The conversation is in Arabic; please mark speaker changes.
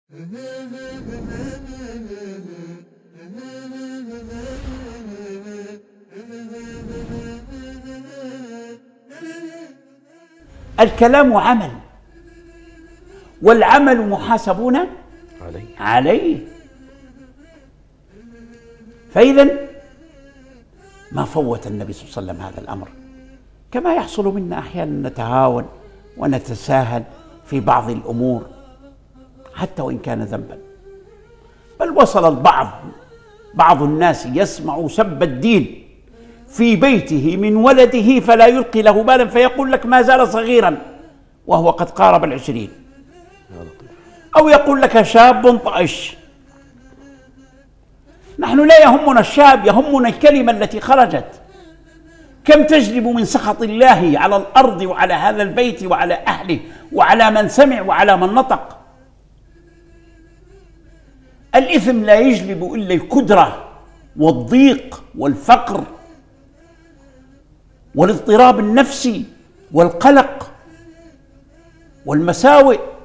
Speaker 1: الكلام عمل، والعمل محاسبون عليه. فإذا ما فوت النبي صلى الله عليه وسلم هذا الأمر، كما يحصل منا أحيانا نتهاون ونتساهل في بعض الأمور حتى وإن كان ذنبا. بل وصل بعض الناس يسمع سب الدين في بيته من ولده فلا يلقي له بالا، فيقول لك ما زال صغيرا وهو قد قارب 20، أو يقول لك شاب طائش. نحن لا يهمنا الشاب، يهمنا الكلمة التي خرجت. كم تجلب من سخط الله على الأرض وعلى هذا البيت وعلى أهله وعلى من سمع وعلى من نطق. الإثم لا يجلب إلا الكدرة والضيق والفقر والاضطراب النفسي والقلق والمساوئ.